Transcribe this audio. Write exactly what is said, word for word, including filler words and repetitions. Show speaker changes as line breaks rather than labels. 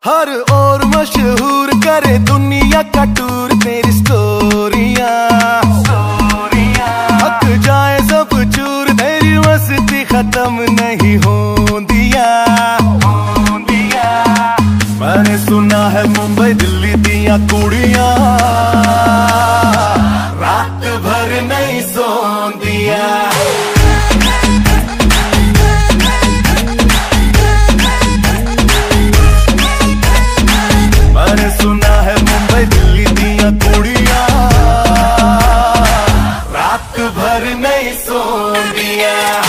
हर ओर मशहूर करे दुनिया का टूर तेरी स्टोरियां हक जाए सब चूर तेरी मस्ती खत्म नहीं होंदिया। मैंने सुना है मुंबई दिल्ली दिया कुड़ियां रात भर नहीं सोंदिया। मैंने सुना है मुंबई दिल्ली दिया कुड़ियां रात भर नहीं सोंदिया।